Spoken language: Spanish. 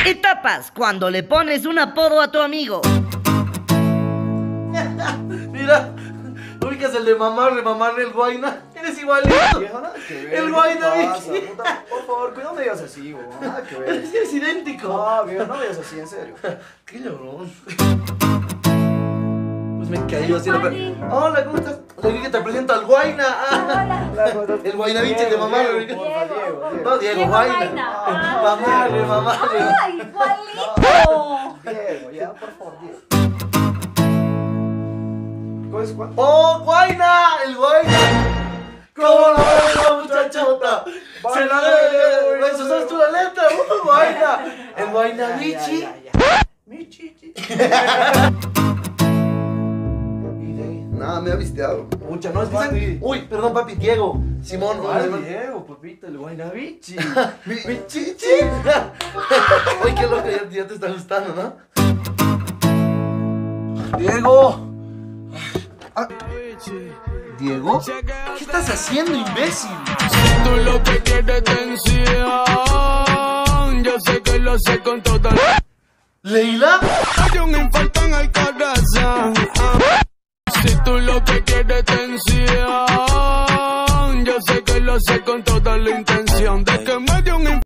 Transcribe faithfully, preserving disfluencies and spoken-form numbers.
Etapas cuando le pones un apodo a tu amigo. Mira, ubicas el de mamarle, mamarle el guayna. Eres igualito. Viejo, nada que ver. El guayna, ¿qué pasa, Vicky. puta? Por favor, cuidado, no me digas así, weón. Nada que ver. Eres, eres idéntico. No, viejo, no me digas así, en serio. Qué llorón. Pues me cayó así la per- Hola, ¿cómo estás? Le dije que te presento al guayna. Ah, Hola. el guaynabiche de mamarle. Diego, porfa, Diego, Diego. No, Diego, Diego guayna. Guayna. Mamarle, mamarle. ¡Ay, igualito! Diego, ya, por favor, Diego. ¿Cuál es cuál? ¡Oh, guayna! ¡El guayna! ¿Cómo la ves, la muchachota? Se la debe. Eso sabes tú la letra. ¡Uh, guayna! El guaynabichi. Ya, ya, ya. Mi chichi. Y de ahí, nada, me ha visteado. Mucha, no es que Papi. dicen- Uy, perdón, papi, Diego. Simón, Ay, Simón. Diego, papito, el guaynabichi. Mi, mi chichi. Uy, qué loco, ya, ya te está gustando, ¿no? Diego. Ah, Diego, ¿qué estás haciendo, imbécil? Tú lo que quieres tensión, yo sé que lo sé con toda la... ¿Leila? Hay un infarto en el corazón. Si tú lo que quieres tensión, yo sé que lo sé con toda la intención de que me dio un infarto.